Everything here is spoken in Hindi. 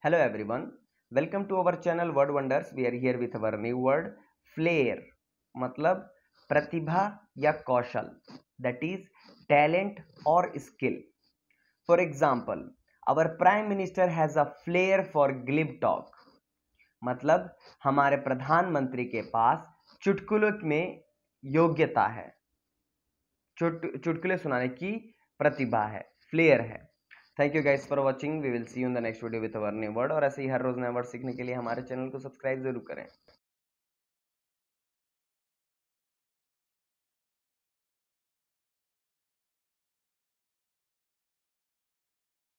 Hello everyone, welcome to our channel Word Wonders. We are here with our new word flair, मतलब प्रतिभा या कौशल, that is talent or skill. For example, our prime minister has a flair for glib talk, मतलब हमारे प्रधानमंत्री के पास चुटकुलों में योग्यता है, चुटकुले सुनाने की प्रतिभा है, फ्लेयर है. Thank you guys for watching. We will see you in the next video with our new word. और ऐसे ही हर रोज नया वर्ड सीखने के लिए हमारे चैनल को सब्सक्राइब जरूर करें.